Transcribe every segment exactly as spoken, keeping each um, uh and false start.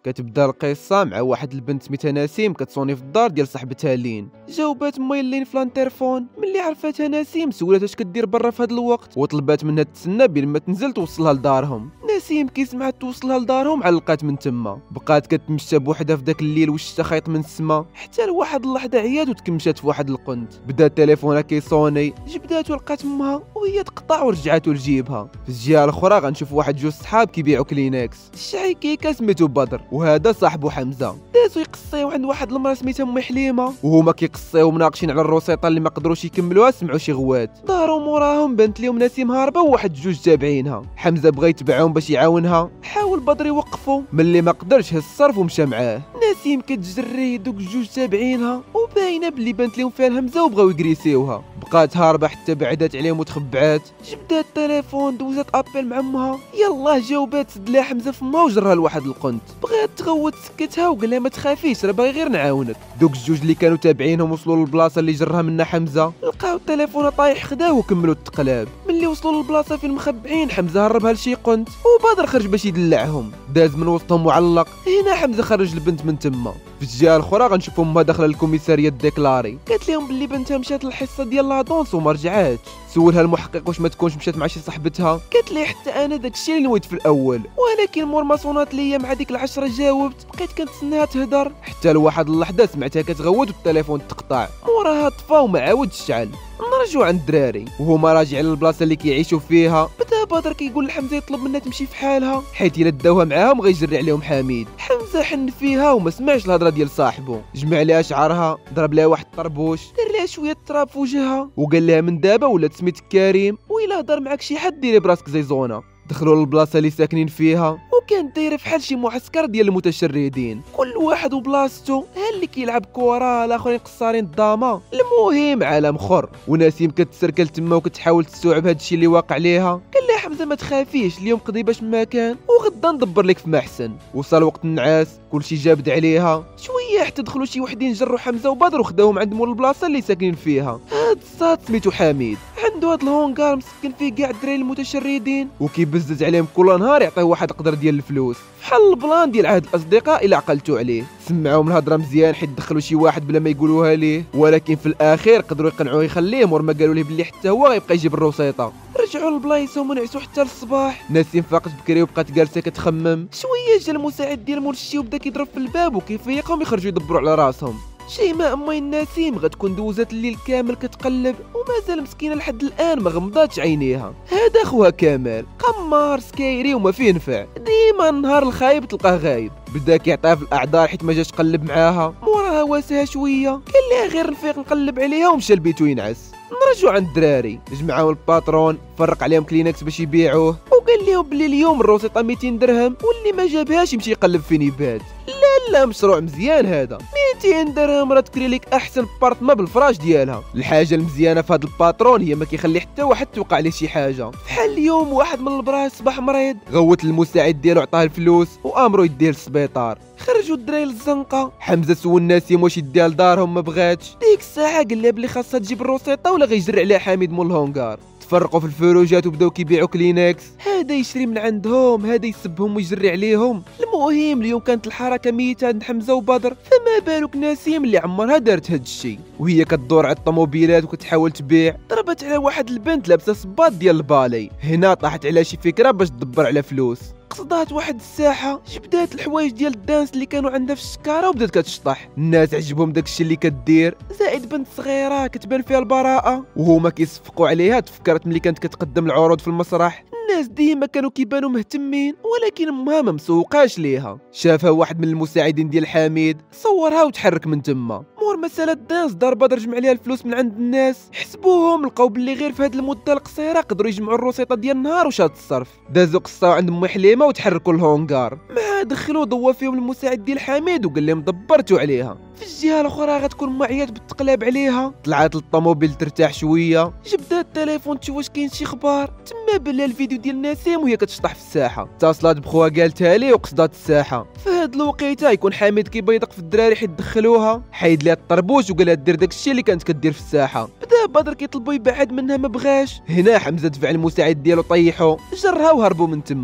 كتبدا القصه مع واحد البنت سميتها نسيم كتصوني في الدار ديال صاحبتها لين. جاوبات ماي لين في الانترفون. ملي عرفتها نسيم سولات اش كدير برا في هذا الوقت وطلبات منها تسنى بين ما تنزل توصلها لدارهم. نسيم كي سمعت توصلها لدارهم علقات من تما، بقات كتمشى بوحدها في داك الليل وشتا خيط من السما حتى لواحد اللحظه عيات وتكمشات في واحد القنت. بدا تليفونها كيصوني، جبداتو لقات امها وهي تقطع ورجعاتو لجيبها. في الجهه الاخرى غنشوف واحد جوج صحاب كيبيعوا كلينكس. الشعي كيكا سميتو بدر وهذا صاحبو حمزه، دازو يقصيو عند واحد المراه سميتها ام حليمه وهما كيقصيو مناقشين على الروسيطه اللي ما قدروش يكملوها. سمعوا شي غوات داروا موراهم، بنت ليهم نسيم هاربه وواحد جوج تابعينها. حمزه بغى يتبعهم باش يعاونها، حاول بدر يوقفو ملي ما قدرش هز الصرف ومشى معاه. نسيم كتجري دوك جوج تابعينها وباينه بلي بنت ليهم فيها الهمزه وبغاو يكريسيوها. بقات هاربه حتى بعدات عليهم وتخبعات. جبدات التليفون دوزات ابيل مع امها، يلاه جاوبات سد لها حمزه فما وجرها لواحد القنت. بغات تغوت سكتها وقال لها ما تخافيش راه باغي غير نعاونك. دوك الجوج اللي كانوا تابعينهم وصلوا للبلاصه اللي جرها منها حمزه، لقاو التليفون طايح خداه وكملوا التقلاب. ملي وصلوا للبلاصه فين مخبعين حمزه هربها لشي قنت وبدر خرج باش يدلعهم، داز من وسطهم معلق. هنا حمزه خرج البنت من تما. في الجهه الاخرى غنشوفوا امها داخله للكوميساريه ديكلاري، قالت لهم باللي بنتها مشات للحصه ديال لا دونس وما رجعاتش. سولها المحقق واش ما تكونش مشات مع شي صاحبتها، قالت لي حتى انا داكشي اللي نويت في الاول، ولكن مور ما صونات ليا مع ديك العشره جاوبت بقيت كنتسناها تهدر حتى لواحد اللحظه سمعتها كتغوت والتليفون تقطع. موراها طفا وما عاودش شعل. نرجعوا عند الدراري وهما راجعين للبلاصه اللي كيعيشوا فيها. بدا بدر كيقول لحمزه يطلب منها تمشي في حالها حيت الا داوها معاهم غيجري عليهم حميد. حمزه حن فيها وما سمعش الهضره ديال صاحبه، جمع لها شعرها، ضرب لها واحد الطربوش، دار لها شويه التراب في وجهها وقال لها من دابا ولات سميتك كريم، وإلا هضر معاك شي حد ديري براسك زيزونه. دخلوا للبلاصه اللي ساكنين فيها وكان دايره فحال شي معسكر ديال المتشردين، كل واحد وبلاصتو، ها اللي كيلعب كره الاخرين قصارين الضامه. المهم عالم اخر. ونسيم كتسركل تما وكتحاول تستوعب هادشي اللي واقع ليها. قال لها حمزه ما تخافيش اليوم قضي باش ما كان وغدا ندبر لك في ما احسن. وصل وقت النعاس كلشي جابد عليها شويه حتى دخلوا شي وحدين جروا حمزه وبدر وخداوهم عند مول البلاصه اللي ساكنين فيها. هاد الصاد سميتو حميد، عنده هاد الهونغار مسكن فيه كاع الدراري المتشردين وكيبزز عليهم كل نهار يعطيه واحد القدر ديال الفلوس بحال البلان ديال عهد الاصدقاء الا عقلتوا عليه. سمعوهم الهضره مزيان حيت دخلوا شي واحد بلا ما يقولوها ليه، ولكن في الاخير قدروا يقنعوه يخليهم ورما قالوا ليه بلي حتى هو غيبقى يجيب الروسيطه. رجعوا لبلايصهم ونعسوا حتى للصباح. نسيم فاقت بكري وبقات جالسه كتخمم. شويه جا المساعد ديال مول الشي وبدا كيضرب في الباب وكيفيقهم يخرجوا يدبروا على راسهم. شيماء امي نسيم غتكون دوزات الليل كامل كتقلب ومازال مسكينه لحد الان ما غمضاتش عينيها. هذا خوها كمال قمار سكايري وما فيه نفع، ديما النهار الخايب تلقاه غايب. بدا كيعطيها في الاعذار حيت ما جاش قلب معاها. موراها واساها شويه قال لها غير نفيق نقلب عليها ومشى لبيتو ينعس. نرجعوا عند الدراري، جمعوا الباترون فرق عليهم كلينكس باش يبيعوه وقال لهم بلي اليوم الروسيطه مئتين درهم واللي ما جابهاش يمشي يقلب فين يبات. لا لا مشروع مزيان هذا، مئتين درهم راه تكري لك احسن بارطما بالفراش ديالها. الحاجه المزيانه في هذا الباترون هي ما كيخلي حتى واحد توقع عليه شي حاجه. بحال اليوم واحد من البراش صباح مريض غوت المساعد ديالو عطاه الفلوس وامرو يديه للسبيطار. خرجوا الدراري للزنقه. حمزه سول نسيم واش يديها لدارهم ما بغاتش. ديك الساعه قال لها بلي خاصها تجيب الروسيطه ولا غيجري عليها حميد مول الهونغار. تفرقوا في الفروجات وبداو كيبيعوا كلينكس، هذا يشري من عندهم هذا يسبهم ويجري عليهم. المهم اليوم كانت الحركه ميته عند حمزه وبدر، فما بالك نسيم اللي عمرها دارت هاد الشيء وهي كدور على الطوموبيلات وكتحاول تبيع. ضربت على واحد البنت لابسه صباط ديال البالي، هنا طاحت على شي فكره باش تدبر على فلوس. قصدات واحد الساحه، جبدات الحوايج ديال الدانس اللي كانوا عندها في الشكاره وبدات كتشطح. الناس عجبهم داكشي اللي كدير، زائد بنت صغيره كتبان فيها البراءه وهما كيصفقوا عليها. تفكرت ملي كانت كتقدم العروض في المسرح الناس ديما كانوا كيبانوا مهتمين، ولكن امها ما مسوقاش ليها. شافها واحد من المساعدين ديال حميد صورها وتحرك من تما. مور مساله دانس دار بدر جمع ليها الفلوس من عند الناس، حسبوهم لقاو باللي غير في هاد المده القصيره قدروا يجمعوا الروسيطه ديال النهار وشاد الصرف. دازوا قصاو عند ام حليمه وتحركوا الهونغار، مع دخلوا ضوا فيهم المساعد ديال حميد وقال لهم دبرتوا عليها. في الجهه الاخرى غتكون معيات بالتقلاب عليها. طلعت للطوموبيل ترتاح شويه، جبدات التليفون تشوف واش كاين شي اخبار. تما بلا الفيديو ديال نسيم وهي كتشطح في الساحه، اتصلت بخوها قالتها ليه وقصدات الساحه. في هاد الوقيته يكون حميد كيبيضق في الدراري حيت دخلوها، حيد ليها الطربوش وقال لها دير داكشي اللي كانت كدير في الساحه. بدا بدر كيطلبوا يبعد منها ما بغاش. هنا حمزه دفع المساعد ديالو طيحو، جرها وهربوا من تما.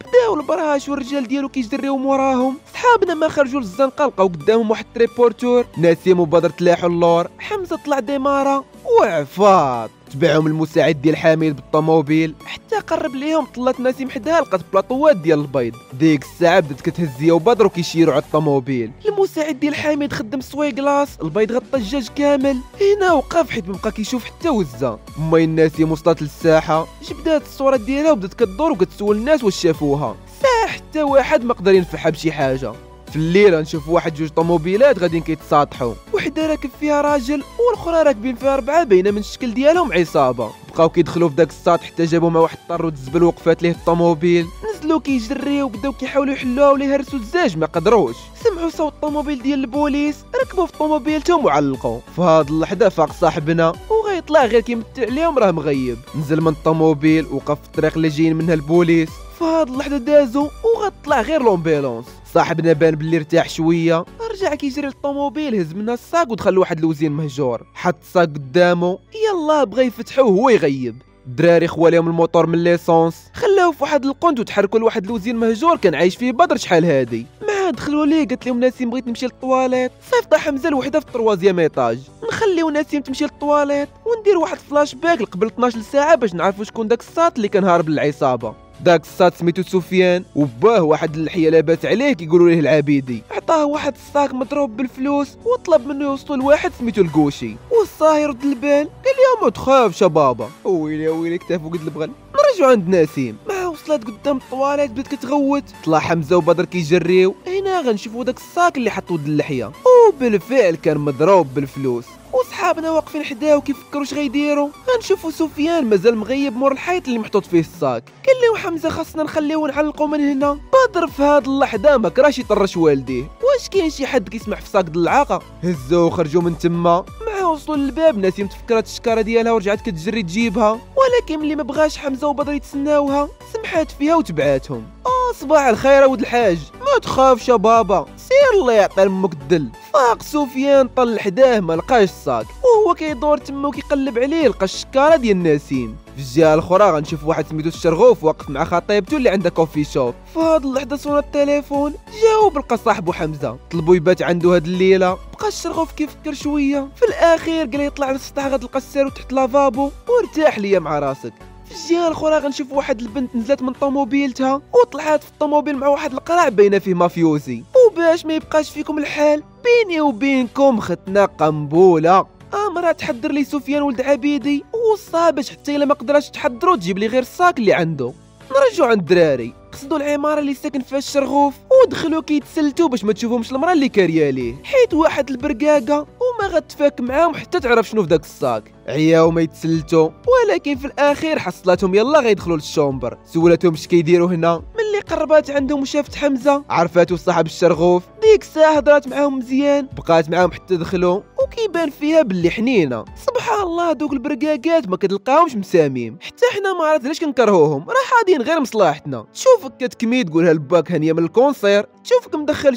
بداو البراش والرجال ديالو كيجريو موراهم. صحابنا ما خرجوا للزنقه لقاو قدامهم واحد التريبورتور. نسيم وبدر تلاحوا اللور، حمزه طلع ديمارا وعفاط. تبعهم المساعد ديال حميد بالطوموبيل حتى قرب ليهم. طلات نسيم حداها لقات بلاطوات ديال البيض. ديك الساعه بدات كتهز هي وبدر وكيشيروا على الطوموبيل. المساعد ديال حميد خدم سويكلاص، البيض غطى الدجاج كامل. هنا وقف حيت مبقى كيشوف حتى وزه. مي نسيم وصلت للساحه، جبدات الصوره ديالها وبدات كدور وكتسول الناس واش شافوها. ساعه حتى واحد ما قدر ينفعها بشي حاجه. في الليل غنشوف واحد جوج طوموبيلات غاديين كيتصاطحوا، وحده راكب فيها راجل والاخرى راكبين فيها اربعه، باينه من الشكل ديالهم عصابه. بقاو كيدخلوا في داك الساط حتى جابوا مع واحد طرود الزبل وقفات ليه الطوموبيل. نزلوا كيجريو وبداو كيحاولوا يحلوها ولا يهرسوا الزاج ما قدروش. سمعوا صوت الطوموبيل ديال البوليس، ركبوا في طوموبيلتهم وعلقوا. في هاد اللحظه فاق صاحبنا وغيطلع غير كيمتع عليهم راه مغيب. نزل من الطوموبيل وقف في الطريق اللي جايين منها البوليس. في هاد اللحظه دازوا وغطلع غير لومبيلونس. صاحبنا بان باللي ارتاح شويه، رجع كيجري للطوموبيل، هز منها الساق ودخل لواحد الوزين مهجور. حط الساق قدامه، يلا بغى يفتحوه وهو يغيب. الدراري خواليهم الموتور من ليسونس، خلاوه في واحد القنت وتحركوا لواحد الوزين مهجور كان عايش فيه بدر شحال هادي. ما دخلوا ليه، قالت لهم نسيم بغيت نمشي للطواليت. صيفط حمزه لوحده في الطروازيام ايطاج. نخليو نسيم تمشي للطواليت وندير واحد فلاش باك قبل اثناش ساعه باش نعرفوا شكون داك الساط اللي كان هارب للعصابه. داك الساط سميتو سفيان، وباه واحد اللحيه لاباس عليه كيقولوا ليه العبيدي. عطاه واحد الساك مضروب بالفلوس وطلب منه يوصلوا لواحد سميتو الكوشي. والصاهي رد البال قال لي ما تخافش يا بابا. ويلي ويلي كتافو قد البغل. نرجعوا عند نسيم، ما وصلت قدام الطواليت بدات كتغوت. طلع حمزه وبدر كيجريو. هنا غنشوفوا داك الساك اللي حطوا د اللحيه، وبالفعل كان مضروب بالفلوس. وصحابنا واقفين حداه وكيفكروا اش غيديروا. غنشوفوا سفيان مازال مغيب مور الحيط اللي محطوط فيه الساك. قال لهم حمزه خاصنا نخليوه نعلقوا من هنا. بدر في هاد اللحظه ما كراش يطرش والديه. واش كاين شي حد كيسمع في ساك د العاقه؟ هزوا وخرجوا من تما. مع وصلوا للباب نسيم تفكرات الشكاره ديالها ورجعت كتجري تجيبها، ولكن ملي ما بغاش حمزه وبدر يتسناوها سمحات فيها وتبعاتهم. اه صباح الخير ولد الحاج، ما تخافش يا بابا، سير الله يعطي امك الدل. فاق سفيان طل حداه ما لقاش الساك، وهو كيدور تما وكيقلب عليه لقى الشكاره ديال نسيم. في الجهه الاخرى غنشوف واحد سميتو الشرغوف واقف مع خطيبته اللي عندها كوفي شوب. في هاد اللحظه صون التليفون، جاوب لقى صاحبو حمزه، طلبو يبات عنده هاد الليله. بقى الشرغوف كيفكر شويه، في الاخير قال يطلع للسطح غتلقى السيرو تحت لافابو وارتاح ليا مع راسك. في الجهه الاخرى غنشوف واحد البنت نزلت من طوموبيلتها وطلعت في الطوموبيل مع واحد القراع باينه فيه مافيوزي. وباش ما يبقاش فيكم الحال، بيني وبينكم ختنا قنبوله. امرا تحضر لي سفيان ولد عبيدي وصا باش حتى الا ما قدرش تحضروا تجيب لي غير الساك اللي عنده. نرجعوا عند الدراري، قصدوا العماره اللي ساكن فيها الشرغوف ودخلوا كيتسلتوا باش ما تشوفهمش المراه اللي كاريه ليه، حيت واحد البرقاقه وما غتفاك معاهم حتى تعرف شنو في داك الساك. عياو ما يتسلتوا، ولكن في الاخير حصلتهم يلا غيدخلوا للشومبر. سولتهم اش كيديروا هنا، ملي قربات عندهم وشافت حمزه عرفاتو صاحب الشرغوف. ديك الساعه هضرات معاهم مزيان، بقات معاهم حتى دخلوا وكيبان فيها باللي حنينه. سبحان الله دوك البرقاقات ما كتلقاهمش مسامين، حتى حنا ما عرفت علاش كنكرهوهم، راه حاضين غير مصلحتنا. تشوفك كتكمي تقولها لباك هانيه من الكونسير، تشوفك مدخل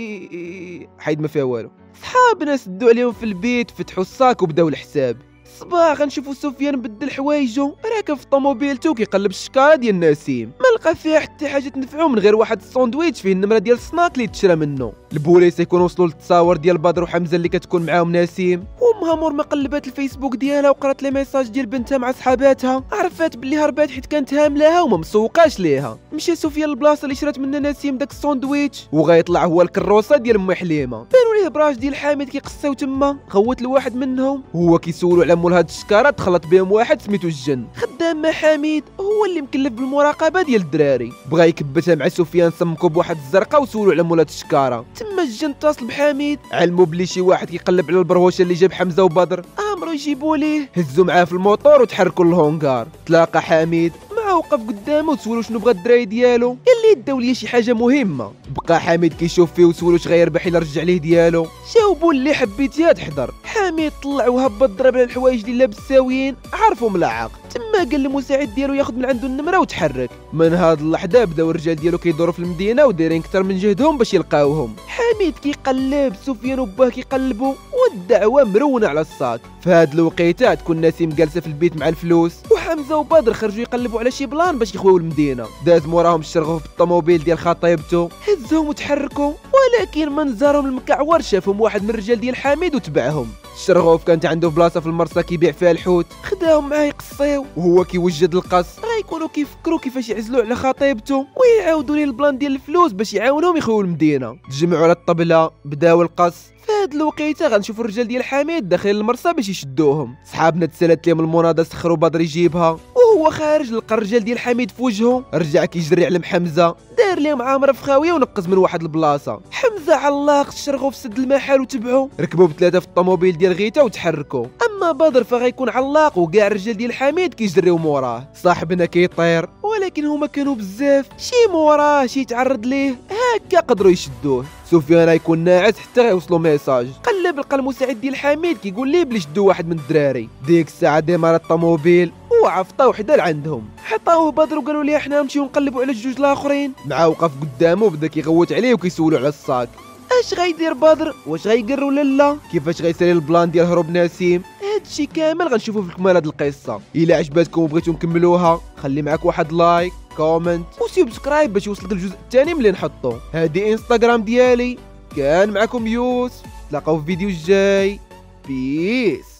شي حيد ما فيها والو. صحابنا سدوا عليهم في البيت، فتحوا الساك وبداو الحساب. الصباح غنشوفوا سفيان بدل حوايجو راكب في طوموبيلتو كيقلب الشكاره ديال نسيم، ما لقى فيها حتى حاجه تنفعو من غير واحد الساندويتش فيه النمره ديال السناك اللي تشرى منه. البوليس يكونوا وصلوا للتصاور ديال بدر وحمزه اللي كتكون معاهم نسيم، وامها مور ما قلبات الفيسبوك ديالها وقرات لي ميساج ديال بنتها مع صحاباتها، عرفات باللي هربات حيت كانت هاملاها وما مسوقاش ليها. مشى سفيان للبلاصه اللي شرات منها نسيم داك الساندويتش، وغيطلع هو الكروسه ديال ام حليمه. بانوا ليه براش ديال حامد كيقصاو تما، غوت لواحد منهم وهو كيسولو على مول هاد الشكاره تخلط بهم واحد سميتو الجن، خدام مع حميد هو اللي مكلف بالمراقبه ديال الدراري. بغا يكبتها مع سفيان سمكو بواحد الزرقاء وسولو على مول هاد الشكاره. تما الجن اتصل بحميد، علمو بلي شي واحد كيقلب على البرهوشه اللي جاب حمزه وبدر، امرو يجيبوا ليه. هزوا معاه في الموطور وتحركوا للهونغار. تلاقى حميد معاه وقف قدامه وسولو شنو بغا الدراري ديالو، قال لي داو لي شي حاجه مهمه. بقى حميد كيشوف فيه وسولو اش غيربح الا رجع ليه ديالو. جاوبوا اللي حبيتيها تحضر. حميد طلع وهبط ضرب على الحوايج اللي لابس ساويين، عرفوا ملعق. تما قال للمساعد ديالو ياخذ من عنده النمره وتحرك. من هاد اللحظه بداو الرجال ديالو كيدوروا في المدينه ودايرين اكثر من جهدهم باش يلقاوهم. حميد كيقلب، سفيان وباه كيقلبوا، والدعوه مرونه على الصاك. في هاد الوقيته تكون نسيم جالسه في البيت مع الفلوس، وحمزه وبدر خرجوا يقلبوا على شي بلان باش يخويو المدينه. داز موراهم الشرغوف بالطوموبيل ديال خطيبته، هزهم وتحركوا، ولكن منظرهم المكعور شافهم واحد من الرجال ديال حميد وتبعهم. الشرغوف كانت عنده بلاصه في المرسى كيبيع فيها الحوت، خداهم معاه يقصيو، وهو كيوجد القص غيكونوا كيفكروا كيفاش يعزلوا على خطيبته ويعاودوا ليه البلان ديال الفلوس باش يعاونهم يخويو المدينه. تجمعوا على الطبله بداو القص. في هاد الوقيته غنشوفوا الرجال ديال حميد داخلين المرسى باش يشدوهم. صحابنا تسالت لهم المناضه سخروا بدر يجيبها، وهو خارج لقى الرجال ديال حميد في وجهه، رجع كيجري على حمزه، دار لهم عامره في خاويه ونقز من واحد البلاصه. حمزه علاق الشرغوف سد المحل وتبعو، ركبوا بثلاثه في الطوموبيل ديال غيتا وتحركوا. اما بدر فغيكون علاق وكاع الرجال ديال حميد كيجريو موراه. صاحبنا كيطير ولكن هما كانوا بزاف، شي موراه شي يتعرض ليه هكا قدروا يشدوه. سفيان غيكون ناعس حتى غيوصلوا ميساج، قلب لقى المساعد ديال حميد كيقول ليه بلي شدوا واحد من الدراري. ديك الساعه ديمار الطوموبيل وعفطاو حدا لعندهم، حطاوه بدر وقالوا ليه حنا نمشيو نقلبوا على الجوج الاخرين. مع وقف قدامه بدا كيغوت عليه وكيسولو على الصاك. اش غيدير بدر؟ واش غيقر ولا لا؟ كيفاش غيسالي البلان ديال هروب نسيم؟ هادشي كامل غنشوفوه في كمال هاد القصه. الا عجباتكم وبغيتو نكملوها خلي معاك واحد لايك كومنت وسبسكرايب باش يوصلك الجزء الثاني ملي نحطو. هادي انستغرام ديالي. كان معكم يوسف، تلاقاو في فيديو الجاي. بيس.